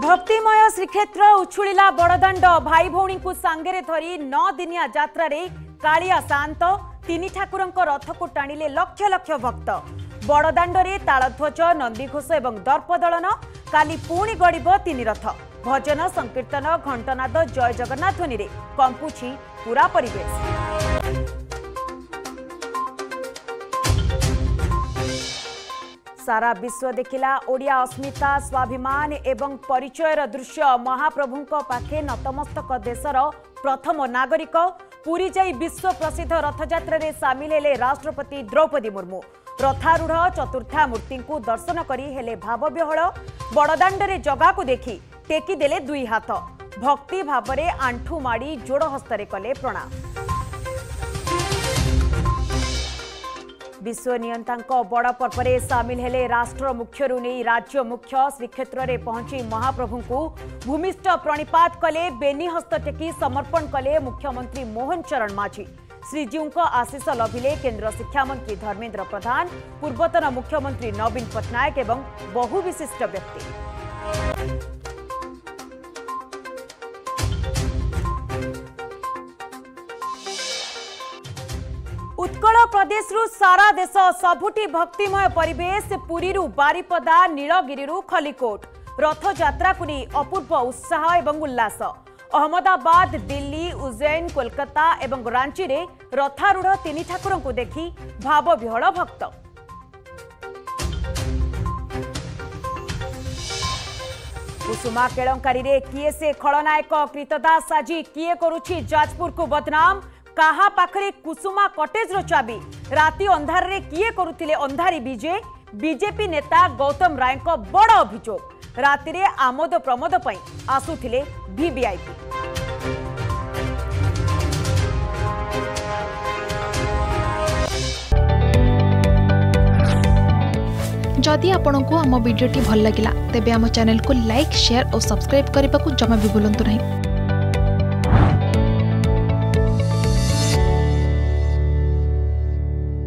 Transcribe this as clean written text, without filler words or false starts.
भक्तिमय श्रीक्षेत्र उछुला बड़दाण्ड भाई भौणी को सांगे धरी 9 दिनिया यात्रा रे कालिया शांत तीन ठाकुर रथ को टाणिले लक्ष लक्ष भक्त बड़दाण्ड रे तालध्वज नंदीघोष और दर्पदलन काली पुणी गड़ब तीन रथ भजन संकीर्तन घंटनाद जय जगन्नाथ ध्वनि रे कंपुछि पूरा परिवेश। सारा विश्व देखिला ओडिया अस्मिता स्वाभिमान एवं परिचयर दृश्य महाप्रभुंक पाखे नतमस्तक देशर प्रथम नागरिक पुरी जाई विश्व प्रसिद्ध रथयात्रा रे सामिल हेले राष्ट्रपति द्रौपदी मुर्मू रथारूढ़ चतुर्था मूर्ति को दर्शन करी हेले भाव विहल बड़दाण्ड रे जगा को देखी टेकी देले दुई हाथ भक्ति भावरे आंठू माड़ी जोड़ हस्तरे कले प्रणाम। विश्व नियंता बड़ पर्व सामिल हेले राष्ट्र मुख्यरू नहीं राज्य मुख्य श्रीक्षेत्र में पहुंची महाप्रभु को भूमिष्ठ प्रणिपात कले बेनी हस्त टेकी समर्पण कले मुख्यमंत्री मोहन चरण माझी श्रीजीव आशीष लभिले केन्द्र शिक्षा मंत्री धर्मेन्द्र प्रधान पूर्वतन मुख्यमंत्री नवीन पट्टनायक एवं बहु विशिष्ट व्यक्ति। उत्कल प्रदेश रु सारा देश सबुठी भक्तिमय परिवेश पुरी बारिपदा नीलगिरी खलिकोट रथ यात्रा को नहीं अपूर्व उत्साह एवं उल्लास अहमदाबाद दिल्ली उज्जैन कोलकाता एवं रांची रे रथारूढ़ तीन ठाकुर को देखी भाव विहल भक्त कुसुमा केलंकारी रे किए से खलनायक कृतदास साजी किए करुछि जाजपुर को बदनाम काहा पाखरे कुसुमा कटेज रो चाबी राति अंधार रे किए करुथिले अंधारी बीजे बीजेपी नेता गौतम राय को बड़ अभियोग राति रे आमोद प्रमोद पई आसुथिले वीवीआईपी। जदि आपंक आम भिडी भल लगा तेब आम चैनल को लाइक शेयर और सब्सक्राइब करने को जमा भी भूलु नहीं।